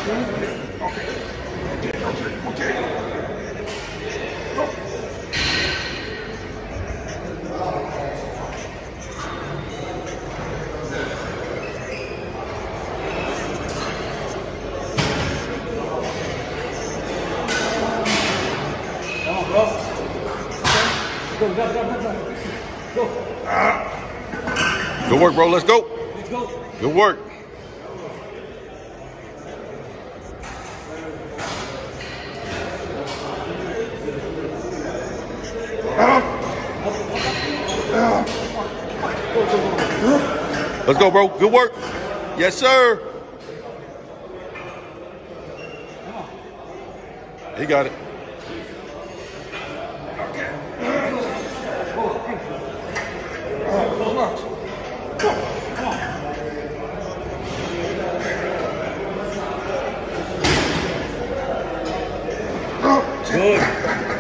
Good work, bro. Let's go. Let's go. Good work. Let's go, bro. Good work. Yes, sir. He got it. Good.